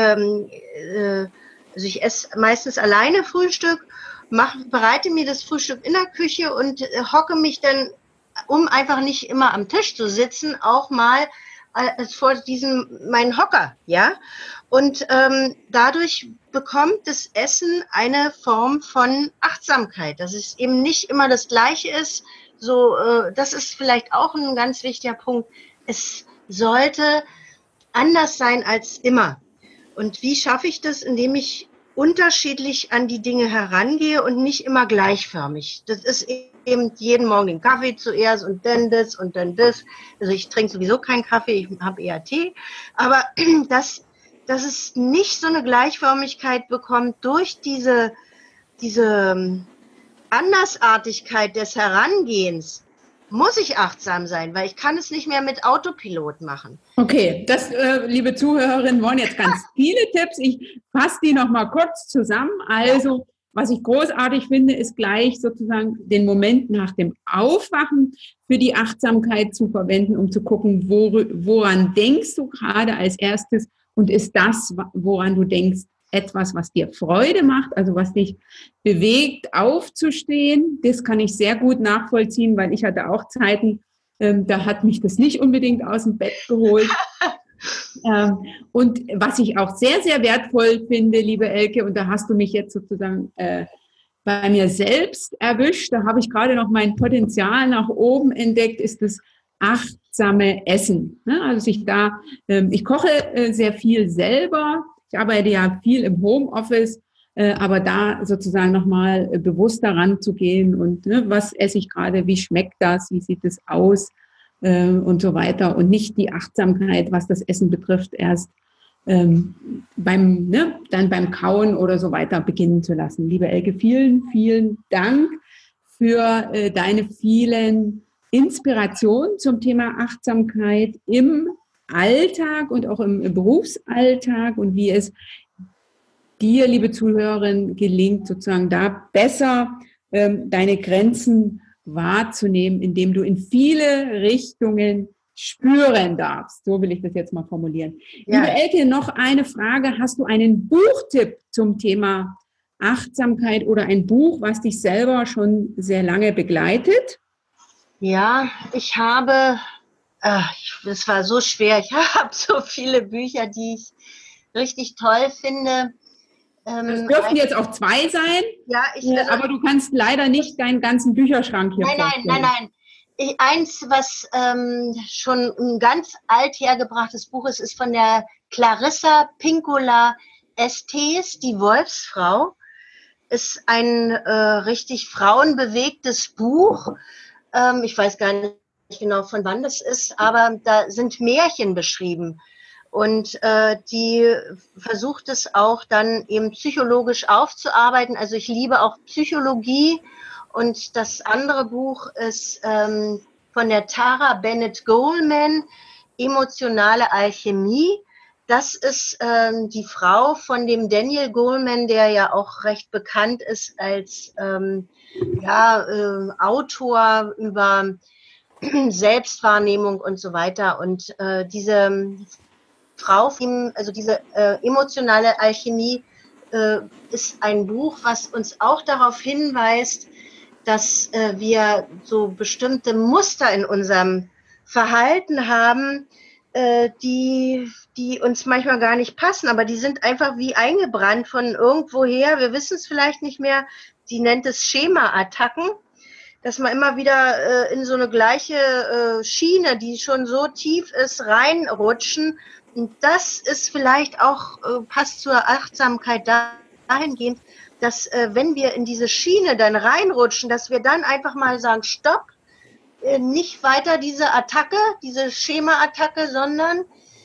also ich esse meistens alleine Frühstück, bereite mir das Frühstück in der Küche und hocke mich dann, um einfach nicht immer am Tisch zu sitzen, auch mal vor diesem mein Hocker, ja. Und dadurch bekommt das Essen eine Form von Achtsamkeit, dass es eben nicht immer das Gleiche ist. So, das ist vielleicht auch ein ganz wichtiger Punkt. Es sollte anders sein als immer. Und wie schaffe ich das? Indem ich unterschiedlich an die Dinge herangehe und nicht immer gleichförmig. Das ist eben jeden Morgen den Kaffee zuerst und dann das und dann das. Also ich trinke sowieso keinen Kaffee, ich habe eher Tee. Aber dass es nicht so eine Gleichförmigkeit bekommt durch diese Andersartigkeit des Herangehens, muss ich achtsam sein, weil ich kann es nicht mehr mit Autopilot machen. Okay, das, liebe Zuhörerinnen, waren jetzt ganz viele Tipps. Ich fasse die noch mal kurz zusammen. Also, was ich großartig finde, ist gleich sozusagen den Moment nach dem Aufwachen für die Achtsamkeit zu verwenden, um zu gucken, woran denkst du gerade als erstes und ist das, woran du denkst, etwas, was dir Freude macht, also was dich bewegt, aufzustehen. Das kann ich sehr gut nachvollziehen, weil ich hatte auch Zeiten, da hat mich das nicht unbedingt aus dem Bett geholt. Und was ich auch sehr, sehr wertvoll finde, liebe Elke, und da hast du mich jetzt sozusagen bei mir selbst erwischt, da habe ich gerade noch mein Potenzial nach oben entdeckt, ist das achtsame Essen. Also ich koche sehr viel selber. Ich arbeite ja viel im Homeoffice, aber da sozusagen nochmal bewusst daran zu gehen und was esse ich gerade, wie schmeckt das, wie sieht es aus und so weiter und nicht die Achtsamkeit, was das Essen betrifft, erst dann beim Kauen oder so weiter beginnen zu lassen. Liebe Elke, vielen, vielen Dank für deine vielen Inspirationen zum Thema Achtsamkeit im Alltag und auch im Berufsalltag und wie es dir, liebe Zuhörerin, gelingt, sozusagen da besser deine Grenzen wahrzunehmen, indem du in viele Richtungen spüren darfst. So will ich das jetzt mal formulieren. Ja. Liebe Elke, noch eine Frage. Hast du einen Buchtipp zum Thema Achtsamkeit oder ein Buch, was dich selber schon sehr lange begleitet? Ja, ich habe... es war so schwer. Ich habe so viele Bücher, die ich richtig toll finde. Das dürfen jetzt auch 2 sein, ja, aber du kannst leider nicht deinen ganzen Bücherschrank hier vorstellen. Nein. Eins, was schon ein ganz alt hergebrachtes Buch ist, ist von der Clarissa Pinkola Estes, die Wolfsfrau. Ist ein richtig frauenbewegtes Buch. Ich weiß gar nicht genau, von wann das ist, aber da sind Märchen beschrieben. Und die versucht es auch dann eben psychologisch aufzuarbeiten. Also ich liebe auch Psychologie. Und das andere Buch ist von der Tara Bennett Goleman, Emotionale Alchemie. Das ist die Frau von dem Daniel Goleman, der ja auch recht bekannt ist als Autor über Selbstwahrnehmung und so weiter. Und diese Frau, also diese emotionale Alchemie ist ein Buch, was uns auch darauf hinweist, dass wir so bestimmte Muster in unserem Verhalten haben, die uns manchmal gar nicht passen, aber die sind einfach wie eingebrannt von irgendwoher. Wir wissen es vielleicht nicht mehr. Die nennt es Schema-Attacken, dass man immer wieder in so eine gleiche Schiene, die schon so tief ist, reinrutschen. Und das ist vielleicht auch, passt zur Achtsamkeit dahingehend, dass wenn wir in diese Schiene dann reinrutschen, dass wir dann einfach mal sagen, stopp, nicht weiter diese Attacke, diese Schema-Attacke, sondern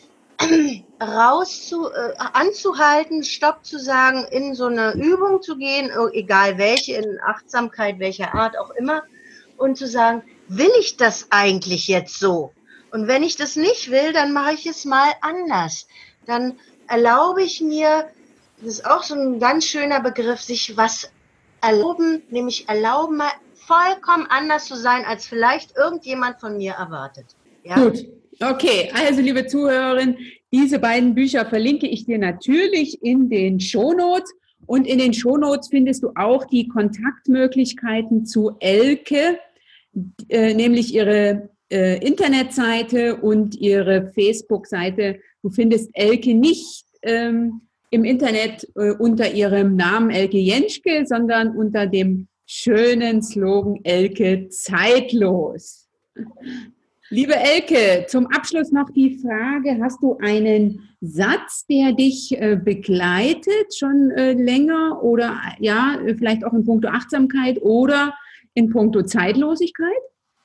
anzuhalten, stopp zu sagen, in so eine Übung zu gehen, egal welche, in Achtsamkeit, welcher Art auch immer, und zu sagen, will ich das eigentlich jetzt so? Und wenn ich das nicht will, dann mache ich es mal anders. Dann erlaube ich mir, das ist auch so ein ganz schöner Begriff, sich was erlauben, nämlich erlauben, mal vollkommen anders zu sein, als vielleicht irgendjemand von mir erwartet. Ja? Gut, okay. Also, liebe Zuhörerin, diese beiden Bücher verlinke ich dir natürlich in den Shownotes. Und in den Shownotes findest du auch die Kontaktmöglichkeiten zu Elke, nämlich ihre Internetseite und ihre Facebook-Seite. Du findest Elke nicht im Internet unter ihrem Namen Elke Jenschke, sondern unter dem schönen Slogan Elke zeitlos. Liebe Elke, zum Abschluss noch die Frage, hast du einen Satz, der dich begleitet schon länger oder ja, vielleicht auch in puncto Achtsamkeit oder in puncto Zeitlosigkeit?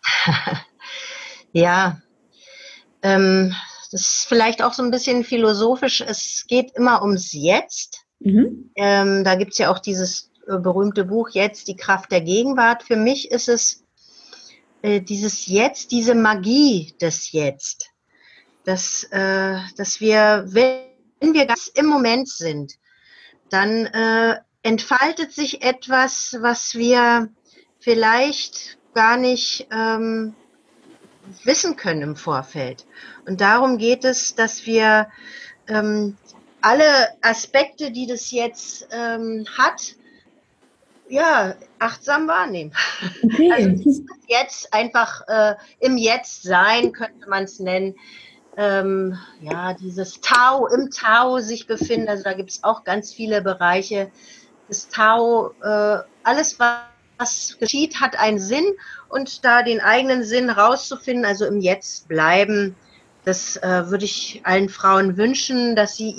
Ja, das ist vielleicht auch so ein bisschen philosophisch. Es geht immer ums Jetzt. Da gibt es ja auch dieses berühmte Buch Jetzt, die Kraft der Gegenwart. Für mich ist es dieses Jetzt, diese Magie des Jetzt, dass wir, wenn wir ganz im Moment sind, dann entfaltet sich etwas, was wir vielleicht gar nicht wissen können im Vorfeld. Und darum geht es, dass wir alle Aspekte, die das jetzt hat, ja, achtsam wahrnehmen. Okay. Also jetzt einfach im Jetzt sein, könnte man es nennen. Ja, dieses Tao, im Tao sich befinden, also da gibt es auch ganz viele Bereiche. Das Tao, alles, was geschieht, hat einen Sinn und da den eigenen Sinn rauszufinden, also im Jetzt bleiben, das würde ich allen Frauen wünschen, dass sie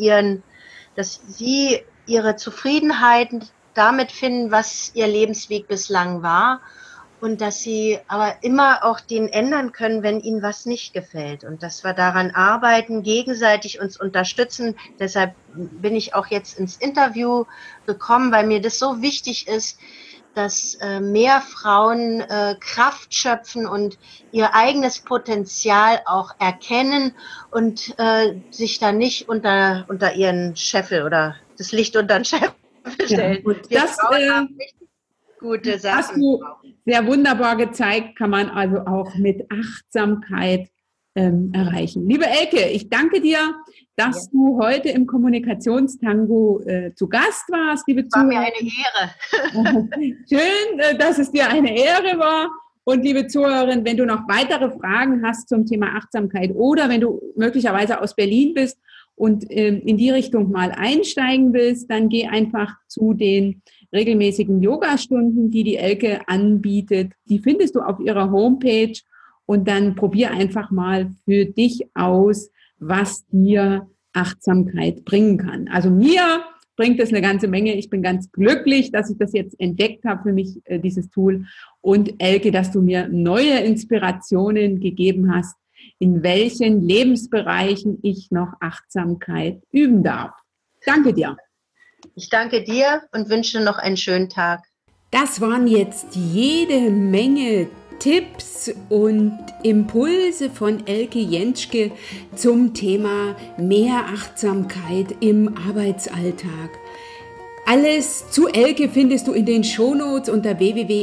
ihre Zufriedenheit damit finden, was ihr Lebensweg bislang war und dass sie aber immer auch den ändern können, wenn ihnen was nicht gefällt und dass wir daran arbeiten, gegenseitig uns unterstützen. Deshalb bin ich auch jetzt ins Interview gekommen, weil mir das so wichtig ist, dass mehr Frauen Kraft schöpfen und ihr eigenes Potenzial auch erkennen und sich dann nicht unter ihren Scheffel oder das Licht unter den Scheffel stellen. Ja, das gute Sachen. Hast du sehr wunderbar gezeigt, kann man also auch mit Achtsamkeit erreichen. Liebe Elke, ich danke dir, dass du heute im Kommunikationstango zu Gast warst. Liebe Zuhörer. War mir eine Ehre. Schön, dass es dir eine Ehre war. Und liebe Zuhörerin, wenn du noch weitere Fragen hast zum Thema Achtsamkeit oder wenn du möglicherweise aus Berlin bist und in die Richtung mal einsteigen willst, dann geh einfach zu den regelmäßigen Yogastunden, die Elke anbietet. Die findest du auf ihrer Homepage und dann probier einfach mal für dich aus, was dir Achtsamkeit bringen kann. Also mir bringt es eine ganze Menge. Ich bin ganz glücklich, dass ich das jetzt entdeckt habe für mich, dieses Tool. Und Elke, dass du mir neue Inspirationen gegeben hast, in welchen Lebensbereichen ich noch Achtsamkeit üben darf. Danke dir. Ich danke dir und wünsche noch einen schönen Tag. Das waren jetzt jede Menge Tipps und Impulse von Elke Jentschke zum Thema mehr Achtsamkeit im Arbeitsalltag. Alles zu Elke findest du in den Shownotes unter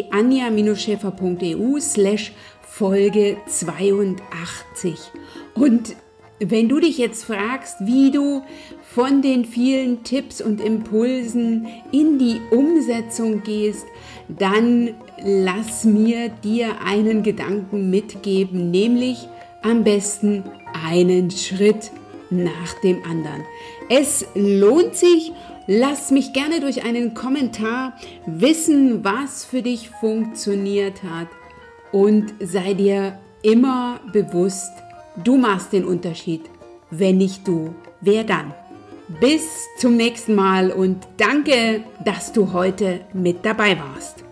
www.anja-scheffer.eu/Folge 82. Und wenn du dich jetzt fragst, wie du von den vielen Tipps und Impulsen in die Umsetzung gehst, dann lass mir dir einen Gedanken mitgeben, nämlich am besten einen Schritt nach dem anderen. Es lohnt sich. Lass mich gerne durch einen Kommentar wissen, was für dich funktioniert hat und sei dir immer bewusst, du machst den Unterschied. Wenn nicht du, wer dann? Bis zum nächsten Mal und danke, dass du heute mit dabei warst.